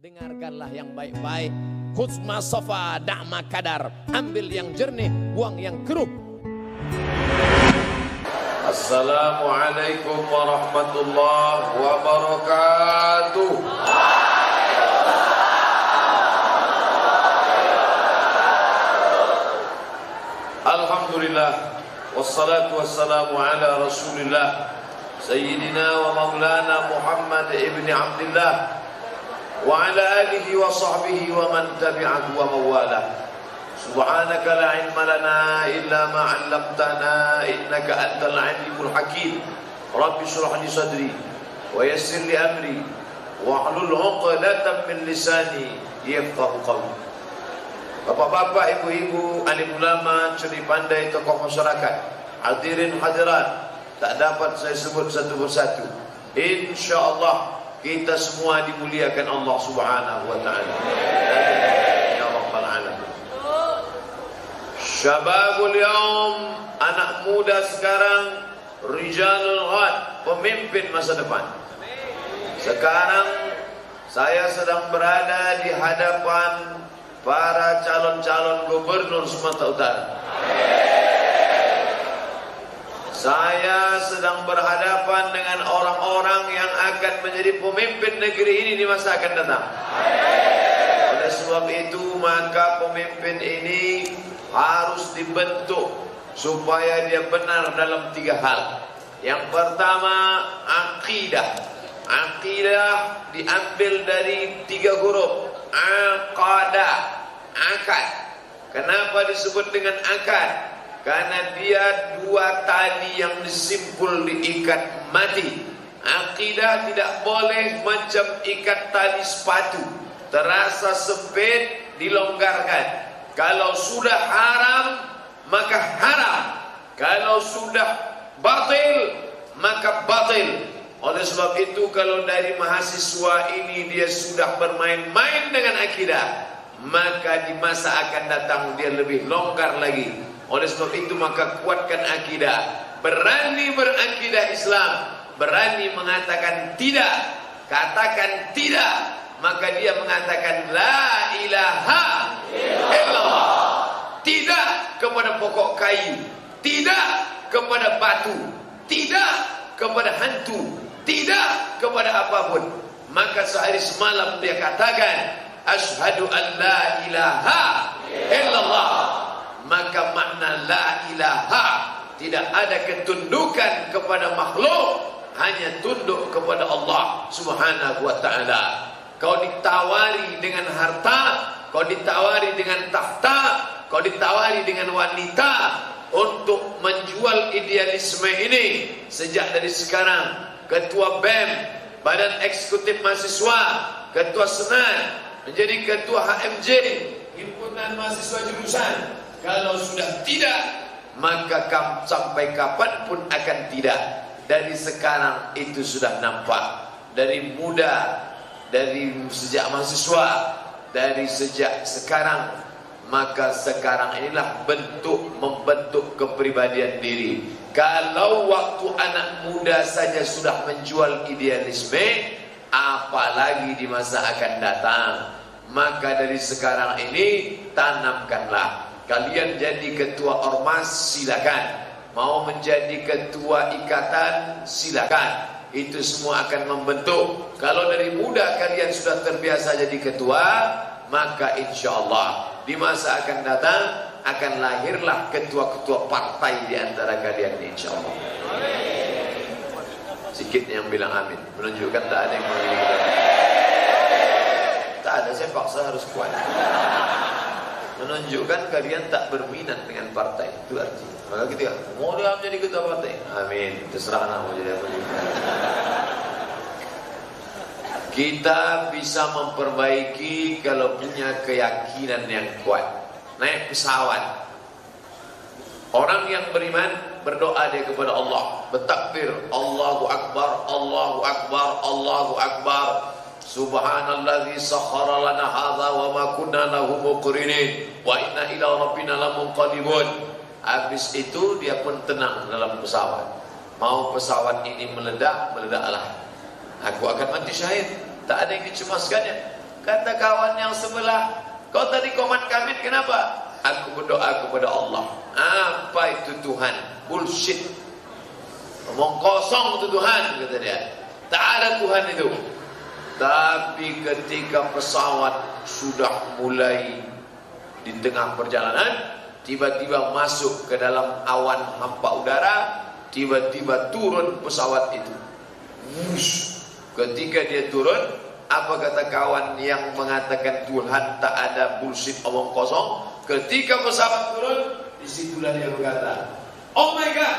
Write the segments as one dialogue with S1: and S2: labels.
S1: Dengarkanlah yang baik-baik. Khusma sofa da'ma kadar. Ambil yang jernih, buang yang keruh.
S2: Assalamualaikum warahmatullahi wabarakatuh. Alhamdulillah, wassalatu wassalamu ala rasulillah Sayyidina wa maulana Muhammad ibn Abdullah wa ala alihi wa sahbihi wa man tabi'ahu wa mawalah. Subhanaka la ilma lana illa ma 'allamtana innaka antal alimul hakim. Rabbi shrah li sadri wa yassir li amri wa hlul 'uqdatam min lisani yafqahu qawli. Bapak-bapak, ibu-ibu, alim ulama, curi pandai, tokoh masyarakat, hadirin hadirat, tak dapat saya sebut satu persatu. InsyaAllah kita semua dimuliakan Allah Subhanahu wa ta'ala. Ya Rabbal Alamin. Syababul yaum, anak muda sekarang, rijalul ghad, pemimpin masa depan. Sekarang saya sedang berada di hadapan para calon-calon gubernur Sumatera Utara. Saya sedang berhadapan dengan orang-orang yang akan menjadi pemimpin negeri ini di masa akan datang. Oleh sebab itu, maka pemimpin ini harus dibentuk supaya dia benar dalam 3 hal. Yang pertama, akidah. Akidah diambil dari 3 huruf. Aqadah, akad. Kenapa disebut dengan akad? Karena dia 2 tali yang disimpul diikat mati. Akidah tidak boleh macam ikat tali sepatu, terasa sempit, dilonggarkan. Kalau sudah haram, maka haram. Kalau sudah batil, maka batil. Oleh sebab itu, kalau dari mahasiswa ini dia sudah bermain-main dengan akidah, maka di masa akan datang dia lebih longgar lagi. Oleh sebab itu, maka kuatkan akidah. Berani berakidah Islam, berani mengatakan tidak, katakan tidak, maka dia mengatakan la ilaha illallah. Tidak kepada pokok kayu, tidak kepada batu, tidak kepada hantu, tidak kepada apapun. Maka sehari semalam dia katakan asyhadu an la ilaha illallah. Maka makna la ilaha, tidak ada ketundukan kepada makhluk, hanya tunduk kepada Allah Subhanahu wa ta'ala. Kau ditawari dengan harta, kau ditawari dengan tahta, kau ditawari dengan wanita untuk menjual idealisme ini. Sejak dari sekarang, ketua BEM, Badan Eksekutif Mahasiswa, ketua Senat, menjadi ketua HMJ, himpunan mahasiswa jurusan. Kalau sudah tidak, maka sampai kapanpun akan tidak. Dari sekarang itu sudah nampak. Dari muda, dari sejak mahasiswa, dari sejak sekarang, maka sekarang inilah membentuk kepribadian diri. Kalau waktu anak muda saja sudah menjual idealisme, apalagi di masa akan datang. Maka dari sekarang ini tanamkanlah. Kalian jadi ketua ormas, silakan. Mau menjadi ketua ikatan, silakan. Itu semua akan membentuk. Kalau dari muda kalian sudah terbiasa jadi ketua, maka insya Allah di masa akan datang akan lahirlah ketua-ketua partai di antara kalian, insya Allah. Sikit yang bilang amin, menunjukkan tak ada yang memiliki. Tak ada, saya paksa harus kuat. Menunjukkan kalian tak berminat dengan partai, itu artinya. Maka kita mau dia menjadi ketua partai, amin, terserah nak mau jadi apa juga. Kita bisa memperbaiki kalau punya keyakinan yang kuat. Naik pesawat, orang yang beriman berdoa dia kepada Allah, bertakbir, Allahu Akbar, Allahu Akbar, Allahu Akbar. Subhanalladzi sakhkhara lana hadza wa ma kunna lahu muqrinin wa inna ila rabbina lamunqalibun. Habis itu dia pun tenang dalam pesawat. Mau pesawat ini meledak, meledaklah. Aku akan mati syahid. Tak ada yang dicemaskannya. Kata kawan yang sebelah, kau tadi komat kamit kenapa? Aku berdoa kepada Allah. Apa itu Tuhan? Bullshit. Ngomong kosong itu Tuhan, kata dia. Tak ada Tuhan itu. Tapi ketika pesawat sudah mulai di tengah perjalanan, tiba-tiba masuk ke dalam awan hampa udara, tiba-tiba turun pesawat itu. Ketika dia turun, apa kata kawan yang mengatakan Tuhan tak ada, bullshit, omong kosong? Ketika pesawat turun, disitulah dia berkata, oh my God,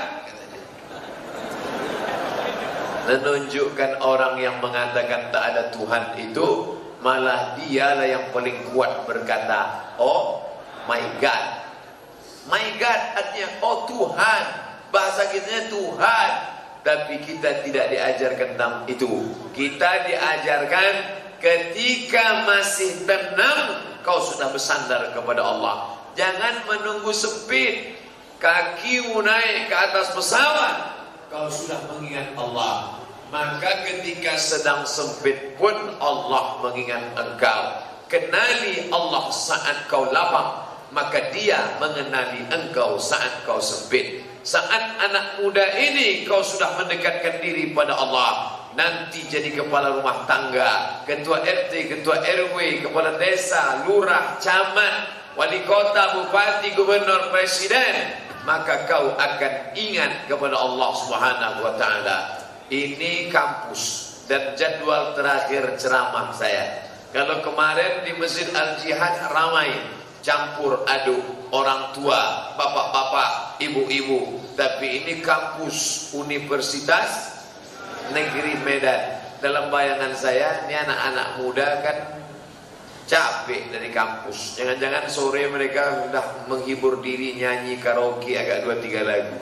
S2: menunjukkan orang yang mengatakan tak ada Tuhan itu malah dialah yang paling kuat berkata, oh my God. My God artinya oh Tuhan, bahasa kitanya Tuhan. Tapi kita tidak diajarkan tentang itu. Kita diajarkan ketika masih tenang, kau sudah bersandar kepada Allah. Jangan menunggu sempit, kakimu naik ke atas pesawat, kau sudah mengingat Allah. Maka ketika sedang sempit pun Allah mengingat engkau. Kenali Allah saat kau lapang, maka dia mengenali engkau saat kau sempit. Saat anak muda ini kau sudah mendekatkan diri pada Allah, nanti jadi kepala rumah tangga, ketua RT, ketua RW, kepala desa, lurah, camat, wali kota, bupati, gubernur, presiden, maka kau akan ingat kepada Allah Subhanahu wa taala. Ini kampus dan jadwal terakhir ceramah saya. Kalau kemarin di Masjid Al-Jihad ramai, campur aduk orang tua, bapak-bapak, ibu-ibu. Tapi ini kampus Universitas Negeri Medan. Dalam bayangan saya, ini anak-anak muda kan capek dari kampus. Jangan-jangan sore mereka sudah menghibur diri nyanyi karaoke agak 2-3 lagu.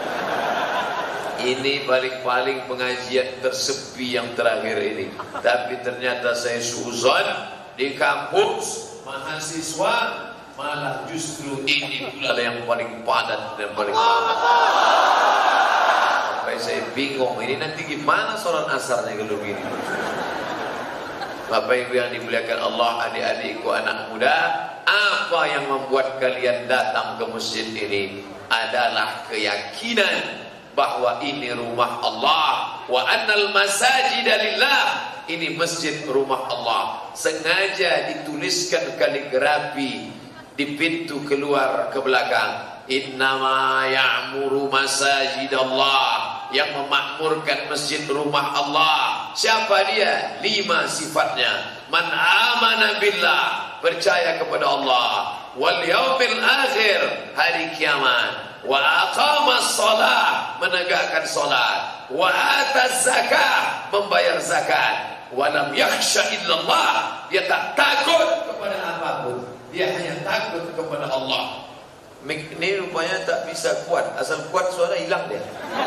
S2: Ini paling-paling pengajian tersepi yang terakhir ini. Tapi ternyata saya suuzon di kampus mahasiswa malah justru ini pula yang paling padat dan paling lama. Sampai saya bingung, ini nanti gimana sholat asarnya kalau begini. Bapak Ibu yang dimuliakan Allah, adik-adikku anak muda, apa yang membuat kalian datang ke masjid ini adalah keyakinan bahwa ini rumah Allah, wa annal masajida lillah, ini masjid rumah Allah. Sengaja dituliskan kaligrafi di pintu keluar ke belakang, innama ya'muru masajidallah, yang memakmurkan masjid rumah Allah. Siapa dia? 5 sifatnya. Man amana billah, percaya kepada Allah, wal yaumil akhir, hari kiamat, wa aqamas shalah, menegakkan salat, wa ataz zakah, membayar zakat, wa lam yakhsha illallah, dia tak takut kepada apapun, dia hanya takut kepada Allah. Mik ini rupanya tak bisa kuat, asal kuat suara hilang dia.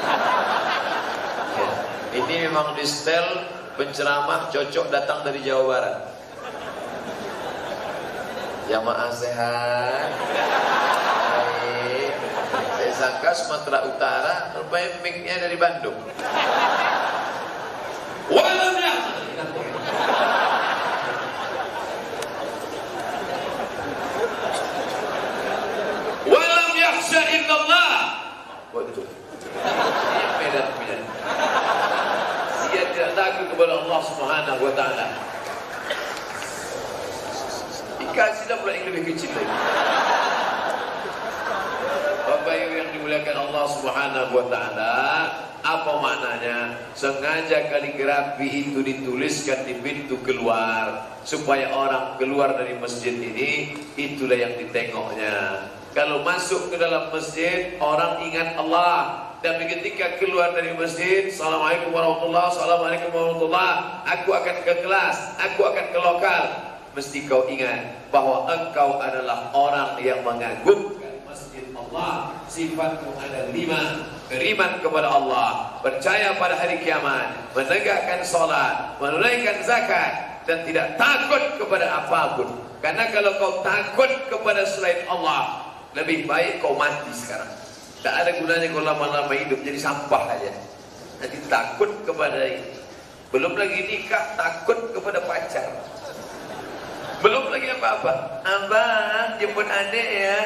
S2: Ya. Ini memang di setel penceramah cocok datang dari Jawa Barat. Jamaah sehat. Baik. Saya sangka Sumatera Utara, rupanya mic-nya dari Bandung. Walam ya. Walam yakhsha illallah. Betul. Ini Medan. Dia tidak takut kepada Allah Subhanahu wa taala. Dikasihlah pula yang lebih kecil lagi. Bapak Ibu yang dimuliakan Allah Subhanahu wa taala, apa maknanya? Sengaja kaligrafi itu dituliskan di pintu keluar supaya orang keluar dari masjid ini, itulah yang ditengoknya. Kalau masuk ke dalam masjid, orang ingat Allah. Dan ketika keluar dari masjid, Assalamualaikum warahmatullahi wabarakatuh, Assalamualaikum warahmatullahi wabarakatuh, aku akan ke kelas, aku akan ke lokal. Mesti kau ingat bahwa engkau adalah orang yang mengagungkan masjid Allah. Sifatmu ada 5. Beriman kepada Allah, percaya pada hari kiamat, menegakkan salat, menunaikan zakat, dan tidak takut kepada apapun. Karena kalau kau takut kepada selain Allah, lebih baik kau mati sekarang. Tak ada gunanya kau lama-lama hidup jadi sampah aja. Nanti takut kepada ini. Belum lagi nikah, takut kepada pacar. Belum lagi apa-apa. Abang, jemput adik ya.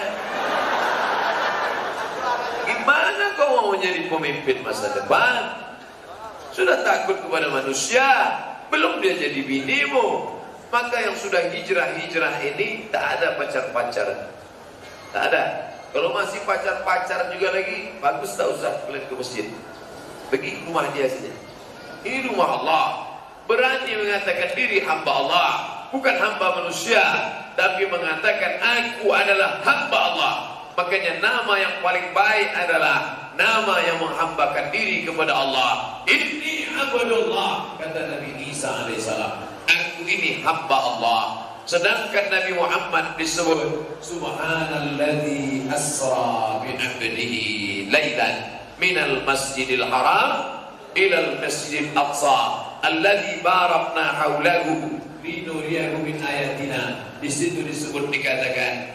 S2: Gimana kau mau menjadi pemimpin masa depan? Sudah takut kepada manusia, belum dia jadi binimu. Maka yang sudah hijrah-hijrah ini tak ada pacar-pacar. Tak ada. Kalau masih pacar-pacar juga lagi, bagus tak usah kalian ke masjid. Pergi ke rumah dia saja. Ini rumah Allah. Berani mengatakan diri hamba Allah, bukan hamba manusia, tapi mengatakan aku adalah hamba Allah. Makanya nama yang paling baik adalah nama yang menghambakan diri kepada Allah. Inni abdullah, kata Nabi Isa alaihissalam. Aku ini hamba Allah. Sedangkan Nabi Muhammad disebut Subhanalladzi asra bi 'abdihi lailan minal masjidil haram ilal masjidil aqsa alladzi barakna haulahu linuriyahu min ayatina. Di situ disebut dikatakan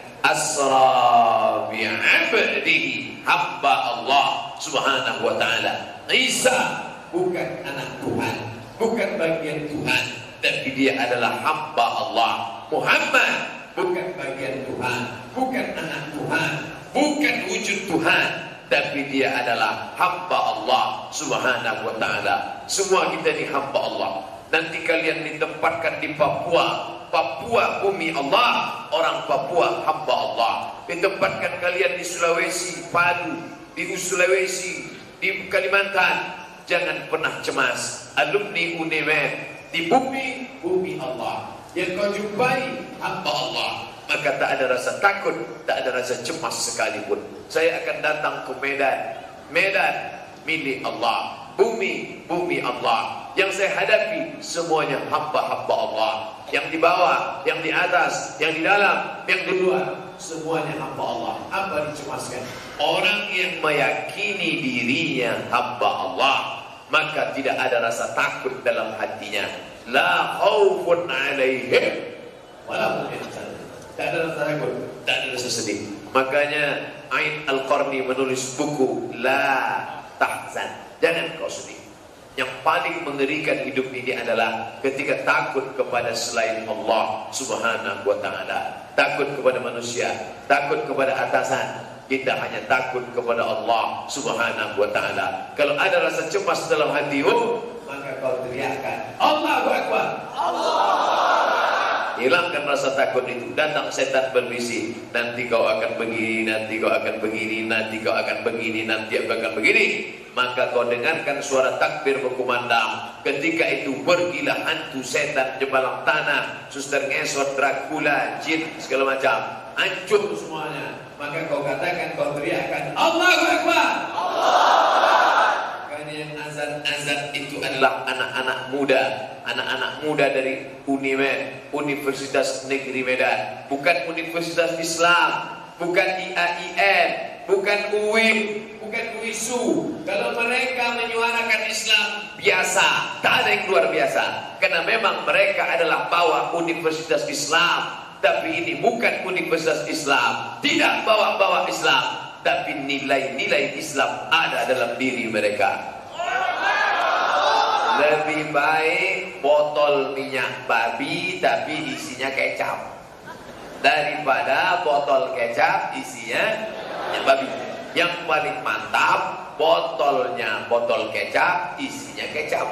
S2: asra bi 'abdihi, hamba Allah subhanahu wa ta'ala. Isa bukan anak Tuhan, bukan bagian Tuhan, tapi dia adalah hamba Allah. Muhammad bukan bagian Tuhan, bukan anak Tuhan, bukan wujud Tuhan, tapi dia adalah hamba Allah subhanahu wa ta'ala. Semua kita ini hamba Allah. Nanti kalian ditempatkan di Papua, Papua bumi Allah, orang Papua hamba Allah. Ditempatkan kalian di Sulawesi, Palu, di Sulawesi, di Kalimantan, jangan pernah cemas. Alumni UNEMEN di bumi, bumi Allah. Yang kau jumpai hamba Allah, maka tak ada rasa takut, tak ada rasa cemas sekalipun. Saya akan datang ke Medan. Medan milik Allah, bumi, bumi Allah. Yang saya hadapi semuanya hamba-hamba Allah. Yang di bawah, yang di atas, yang di dalam, yang di luar, semuanya hamba Allah. Apa dicemaskan? Orang yang meyakini dirinya hamba Allah, maka tidak ada rasa takut dalam hatinya. La khaufun alaihim wala hum yahzanun. Tak ada rasa takut, tak ada rasa sedih. Makanya Ain Al-Qarni menulis buku La Tahzan, jangan kau sedih. Yang paling mengerikan hidup ini adalah ketika takut kepada selain Allah subhanahu wa ta'ala. Takut kepada manusia, takut kepada atasan. Kita hanya takut kepada Allah subhanahu wa ta'ala. Kalau ada rasa cemas dalam hatimu, maka kau teriakkan Allahu Akbar. Hilangkan rasa takut itu. Datang setan berbisik, nanti kau akan begini, nanti kau akan begini, nanti kau akan begini, nanti kau akan begini. Maka kau dengarkan suara takbir berkumandang. Ketika itu pergilah hantu, setan, jemalang tanah, suster ngesot, Dracula, jin, segala macam. Hancur semuanya. Maka kau katakan, kau teriakkan Allahu Akbar. Karena yang azan-azan itu adalah anak-anak muda. Anak-anak muda dari UNIMED, Universitas Negeri Medan. Bukan Universitas Islam, bukan IAIN, bukan UIN, bukan UISU. Kalau mereka menyuarakan Islam biasa, tak ada yang luar biasa. Karena memang mereka adalah bawa Universitas Islam. Tapi ini bukan Universitas Islam, tidak bawa-bawa Islam, tapi nilai-nilai Islam ada dalam diri mereka. Lebih baik botol minyak babi tapi isinya kecap daripada botol kecap isinya minyak babi. Yang paling mantap botolnya botol kecap isinya kecap.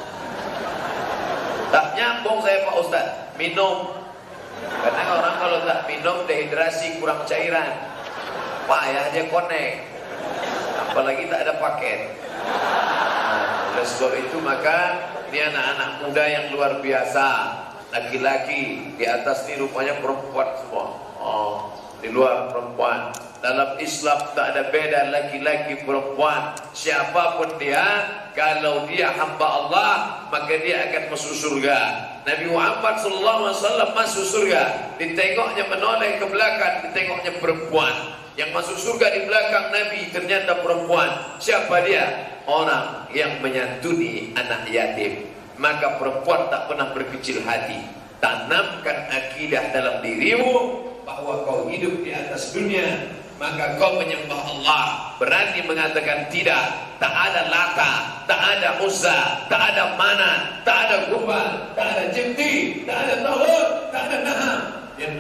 S2: Tak nyambung saya Pak Ustaz, minum. Karena orang kalau tak minum dehidrasi, kurang cairan. Payah aja konek. Apalagi tak ada paket. Oleh sebab itu maka ini anak-anak muda yang luar biasa. Laki-laki, di atas ini rupanya perempuan semua. Oh, di luar perempuan. Dalam Islam tak ada beda laki-laki perempuan. Siapapun dia, kalau dia hamba Allah, maka dia akan masuk surga. Nabi Muhammad SAW masuk surga. Ditengoknya menoleh ke belakang, ditengoknya perempuan. Yang masuk surga di belakang Nabi ternyata perempuan. Siapa dia? Orang yang menyantuni anak yatim. Maka perempuan tak pernah berkecil hati. Tanamkan akidah dalam dirimu bahwa kau hidup di atas dunia, maka kau menyembah Allah, berani mengatakan tidak. Tak ada Lata, tak ada Uzza, tak ada Manat, tak ada Hubal, tak ada Jibti, tak ada Tahur, tak ada Naham,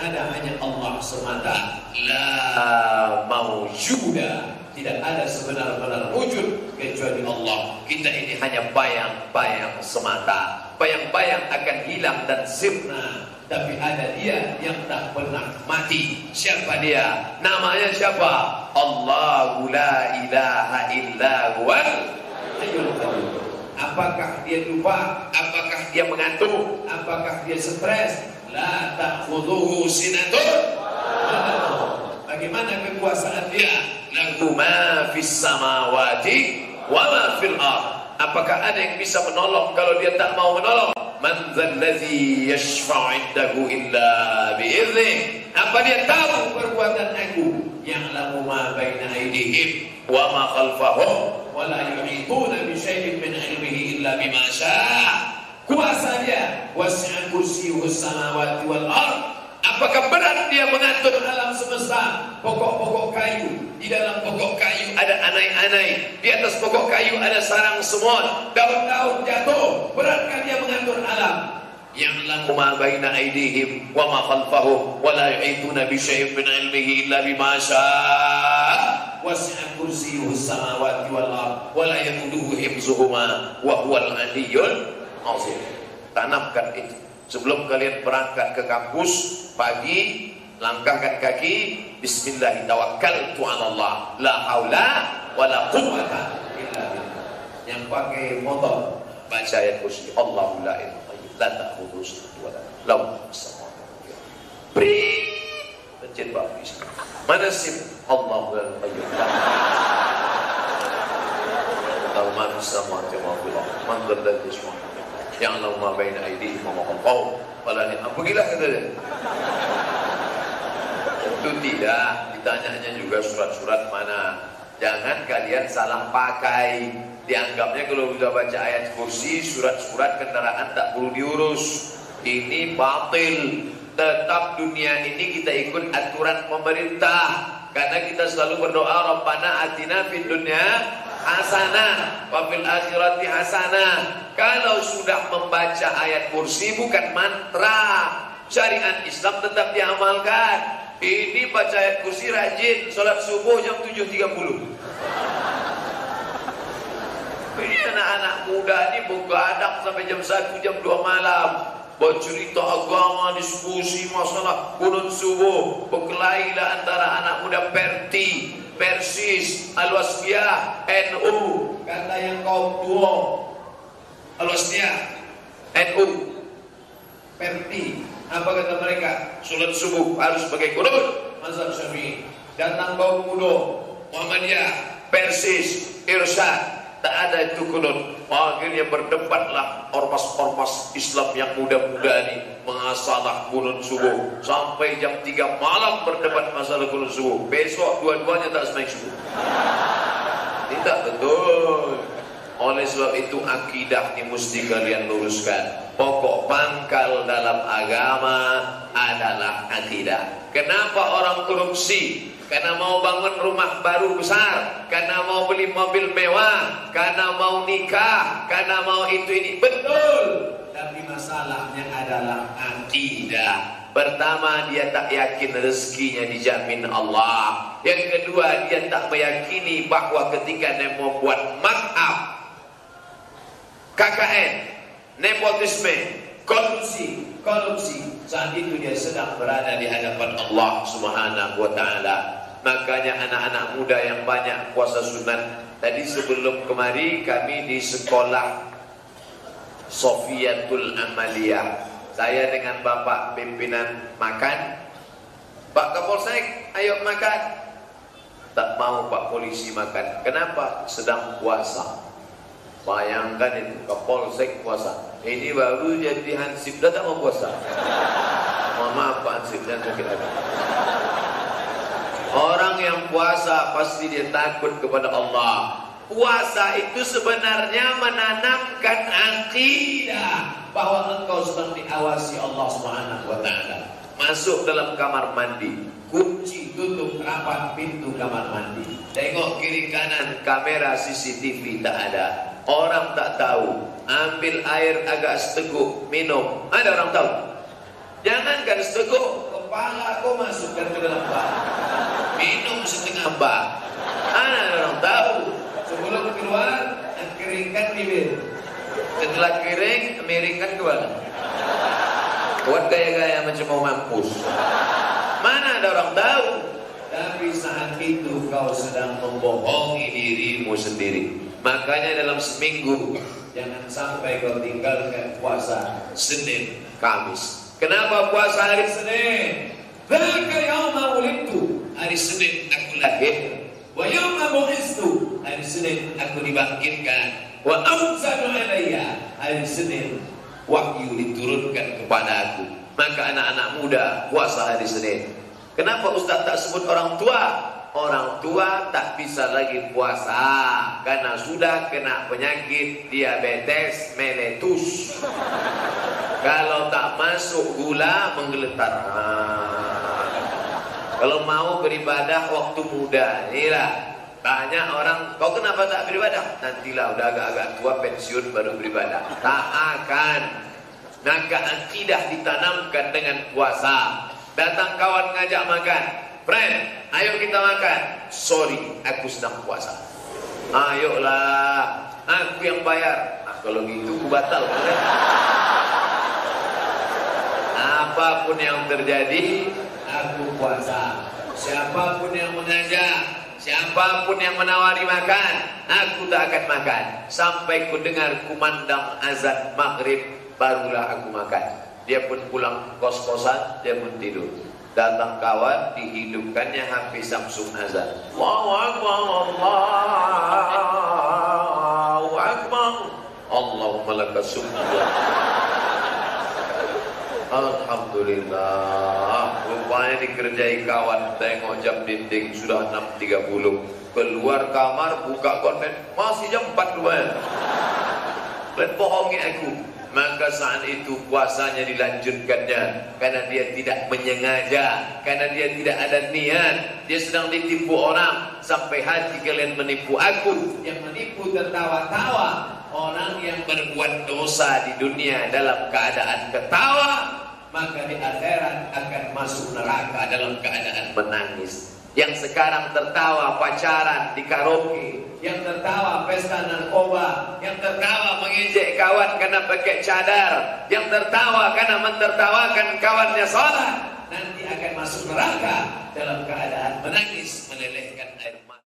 S1: ada hanya Allah semata. La mawjuda, tidak ada sebenar-benar wujud kecuali Allah. Kita ini hanya bayang-bayang semata. Bayang-bayang akan hilang dan sirna, tapi ada Dia yang tak pernah mati. Siapa Dia? Namanya siapa? Allahu la ilaha illa huwal hayyul qayyum. Apakah dia lupa? Apakah dia mengantuk? Apakah dia stres? La ta'khudhuhu sinatun. Bagaimana kekuasaan Dia? Lahu ma fis samawati wa ma fil ardh. Apakah ada yang bisa menolong kalau Dia tak mau menolong? Man dzalladzi yashfa'u 'indahu illa bi'idznih. Apa Dia tahu perbuatan aku? Ya'lamu ma baina aydihim wa ma khalfahum wa la yuhituna bi syai'in min 'ilmihi illa bima syaa. Kuasa Dia, wasi'a kursiyyuhu samawati wal ardh. Apakah berat Dia mengatur alam semesta? Pokok-pokok kayu, di dalam pokok kayu ada anai-anai, di atas pokok kayu ada sarang semut, daun-daun jatuh. Beratkah Dia mengatur alam? Ya'lamu ma baina aydihim wa ma khalfahum wa la yuhituna bi syai'in min 'ilmihi illa bima syaa. Wasi'a kursiyyuhu samawati wal ardh wa la yaquduhu hifdzuhuma wa huwal 'aliyyul 'azim. Tanamkan itu. Sebelum kalian berangkat ke kampus pagi, langkahkan kaki, bismillah, tawakkaltu 'ala Allah, la haula wala quwwata illa billah. Yang pakai motor baca ayat kursi, Allahu la ilaha illa la ta'khudhuhu sinatun wa la nawm, lahu as-samawati wal ardh. Bring pencet bapis. Mana sim? Allahu la ilaha illa lahu ma fis samawati wa fil ardh. Man dzalladzi yashfa'u yang ma baina aydihim wa ma khalfahum wala begilah kata dia. Itu tidak, ditanyanya juga surat-surat mana. Jangan kalian salah pakai. Dianggapnya kalau sudah baca ayat kursi, surat-surat kendaraan tak perlu diurus. Ini batil. Tetap dunia ini kita ikut aturan pemerintah. Karena kita selalu berdoa, Rabbana atina fid dunya hasanah wa fil akhirati hasanah. Kalau sudah membaca ayat kursi bukan mantra, syariat Islam tetap diamalkan. Ini baca ayat kursi rajin, sholat subuh jam 7.30. Ini anak-anak muda ini begadang sampai jam 1, jam 2 malam, bercerita agama, diskusi masalah kunut subuh. Berkelailah antara anak muda Persis, Al-Wasbiyah, NU, kata yang kaum tua, Al-Wasbiyah, NU, Perti, apa kata mereka? Sholat subuh harus pakai kunut, mazhab Syafi'i. Datang kaum muda, Muhammadiyah, Persis, Irsyad, tak ada itu kunut. Akhirnya berdebatlah ormas-ormas Islam yang muda-muda ini mengasalah kunut subuh sampai jam 3 malam berdebat masalah kunut subuh. Besok dua-duanya tak sembahyang subuh. Tidak betul. Oleh sebab itu akidah ini mesti kalian luruskan. Pokok pangkal dalam agama adalah akidah. Kenapa orang korupsi? Karena mau bangun rumah baru besar, karena mau beli mobil mewah, karena mau nikah, karena mau itu ini. Betul. Tapi masalahnya adalah akidah. Pertama, dia tak yakin rezekinya dijamin Allah. Yang kedua, dia tak meyakini bahwa ketika dia membuat markup, KKN, nepotisme, korupsi, saat itu dia sedang berada di hadapan Allah Subhanahu wa Ta'ala. Makanya anak-anak muda yang banyak puasa sunat. Tadi sebelum kemari kami di sekolah Sofiatul Amaliyah. Saya dengan Bapak pimpinan makan. Pak Kapolsek, ayo makan. Tak mau Pak Polisi makan. Kenapa? Sedang puasa. Bayangkan itu, Kapolsek puasa. Ini baru jadi hansip, dah tak mau puasa. Mohon maaf Pak Hansip, dan sakit hati. Orang yang puasa pasti dia takut kepada Allah. Puasa itu sebenarnya menanamkan akidah bahwa engkau sedang diawasi Allah Subhanahu wa Ta'ala. Masuk dalam kamar mandi, kunci tutup rapat pintu kamar mandi. Tengok kiri kanan, kamera CCTV tak ada. Orang tak tahu. Ambil air agak seteguk, minum. Ada orang tahu? Jangankan seteguk, kepala kau masukkan ke dalam bak. Minum setengah bak. Mana orang tahu. Sebelum keluar, keringkan bibir. Setelah kering, miringkan ke mana? Buat gaya-gaya macam mau mampus. Mana ada orang tahu. Tapi saat itu kau sedang membohongi dirimu sendiri. Makanya dalam seminggu jangan sampai kau tinggalkan puasa Senin, Kamis. Kenapa puasa hari Senin? Dzaka yauma wulidtu. Hari Senin aku lahir. Wa yauma bu'istu. Hari Senin aku dibangkitkan. Wa anzalu alayya. Hari Senin wahyu diturunkan kepada aku. Maka anak-anak muda puasa hari Senin. Kenapa Ustaz tak sebut orang tua? Orang tua tak bisa lagi puasa karena sudah kena penyakit diabetes mellitus. Kalau tak masuk gula menggeletar. Kalau mau beribadah waktu muda, inilah banyak orang. Kau kenapa tak beribadah? Nantilah udah agak-agak tua pensiun baru beribadah. Tak akan. Maka akidah ditanamkan dengan puasa. Datang kawan ngajak makan, friend, ayo kita makan. Sorry, aku sedang puasa. Ayolah, aku yang bayar. Nah, kalau gitu aku batal. Apapun yang terjadi, aku puasa. Siapapun yang mengajak, siapapun yang menawari makan, aku tak akan makan sampai ku dengar kumandang azan maghrib, barulah aku makan. Dia pun pulang kos-kosan, dia pun tidur. Datang kawan, dihidupkannya HP Samsung azan. Allahu Akbar, Allahu Akbar, Allahumma lakas summa. Alhamdulillah. Rupanya dikerjai kawan. Tengok jam dinding sudah 6.30. Keluar kamar, buka konten, masih jam 4.02. Dan bohongi aku. Maka saat itu puasanya dilanjutkannya karena dia tidak menyengaja, karena dia tidak ada niat. Dia sedang ditipu orang. Sampai hati kalian menipu aku. Yang menipu tertawa-tawa. Orang yang berbuat dosa di dunia dalam keadaan ketawa, maka di akhirat akan masuk neraka dalam keadaan menangis. Yang sekarang tertawa pacaran di karaoke, yang tertawa pesta narkoba, yang tertawa mengejek kawan karena pakai cadar, yang tertawa karena mentertawakan kawannya salat, nanti akan masuk neraka dalam keadaan menangis melelehkan air.